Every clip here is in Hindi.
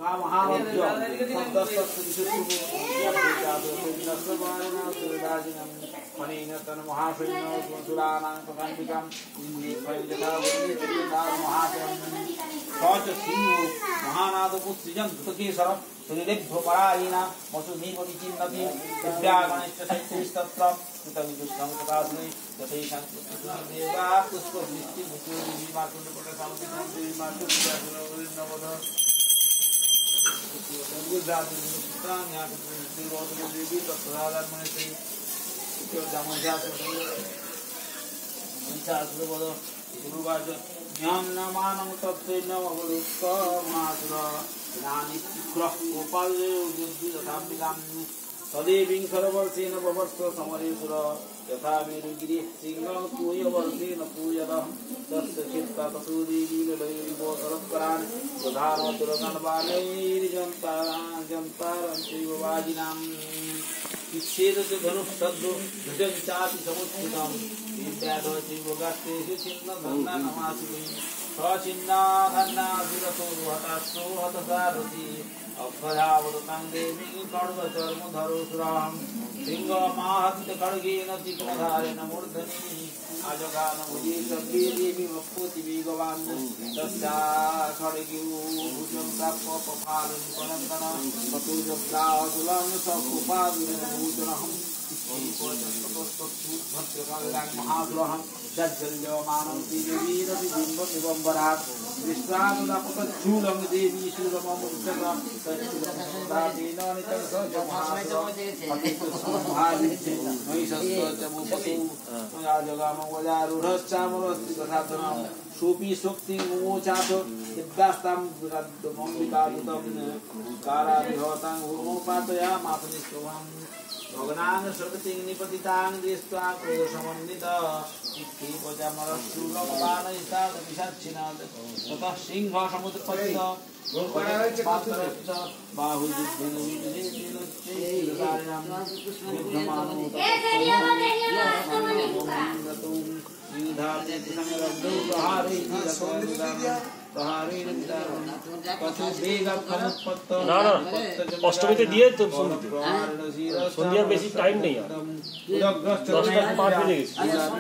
सदेवीं सर्वर्षेण भवस्व समरेश्वर यथा मेरुगिरि सिंहं पूयवर्षेण पूयदः तस्य चित्ता तसो देवी ललयैव सरत्करान् प्रधानोत्तरगणबाणैर्जन्तारञ्चैव वाजिनाम् विच्छेदस्य धनुःशब्दो भुजं चापि समुत्थितं विद्याधरचैव गात्रेषु छिन्नधन्नानमासुवै सचिन्नाधन्नासुरसो हतास्सो हतसारथि अभयावतां देवी कर्णचर्मधरोऽसुरां सिंहमाहत्य खड्गेन तीक्ष्णधारेण मूर्धनि अजगान भुजे सर्वे देवी वक्पोति वेगवान् तस्या खड्गेयो भुजं प्राप्य पफालनि पनन्दन ततो जप्तातुलं सकुपादुरेण भूषणहं महासुरहं जज्जल्यमानं तेजवीरपि बिम्बमिवम्बरात् विश्वानुदापतच्छूलं देवी शूलममुच्चतं तच्छूलं नितं स जगामवजारूढश्चामरस्ति तथाधनं सोऽपि शक्तिं मुमोचाथ दिव्यास्तां विराद्मम्बिकायुतं काराभिहतां होमोपातयामास निष्ठुवम् भगनान् सर्वतिं निपतितां दृष्ट्वा क्रोधसमन्वितः इत्थेपजमरशूलमपानयितादपिशाचिना ततः सिंहः समुत्पत्तितः बाहुयुद्धेन ना ना अष्टमी ते दिए तो संध्या बेसी टाइम नहीं है 10:05 बजे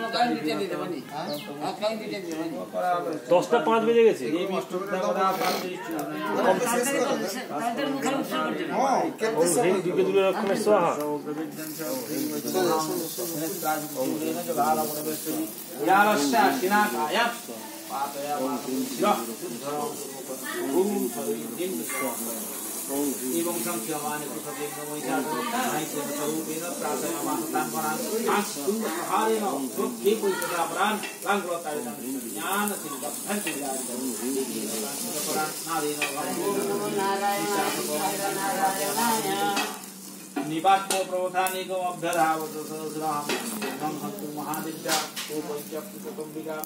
10:05 बजे गए एवं संख्यमाने स्वरूपेण प्रार्थयामासतां हारेण स्वप्रेपयितरापरान् लाङ्गुलतारितं निपात्य प्रवथानेकमभ्यधावत सहस्राहं संहन्तु महादिव्या उपैत्यप्तिकुटुम्बिका